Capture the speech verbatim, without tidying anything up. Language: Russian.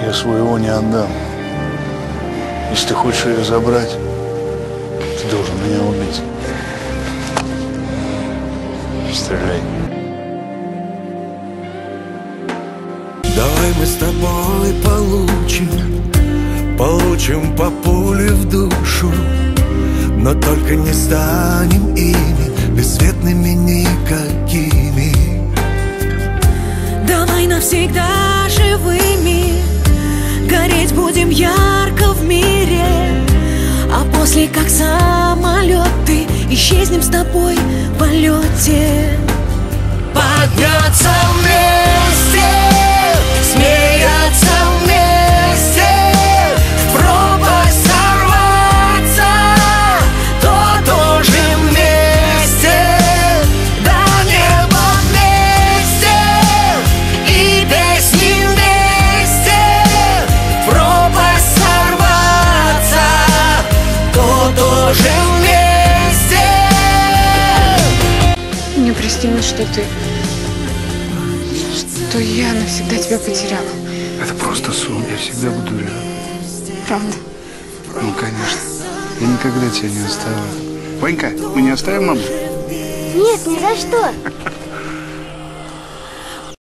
Я своего не отдам. Если ты хочешь ее забрать, ты должен меня убить. Стреляй. Давай мы с тобой получим, получим по пуле в душу, но только не станем ими, бесцветными никакими. Давай навсегда живыми, гореть будем ярко в мире, а после как самолеты исчезнем с тобой в полете. Подняться вместе, смеяться вместе, в пропасть сорваться, то тоже вместе, до неба вместе, и песни вместе, в пропасть сорваться, то тоже вместе. Мне приснилось, что ты... что я навсегда тебя потеряла. Это просто сон. Я всегда буду рядом. Правда? Ну, конечно. Я никогда тебя не оставлю. Ванька, мы не оставим маму? Нет, ни за что.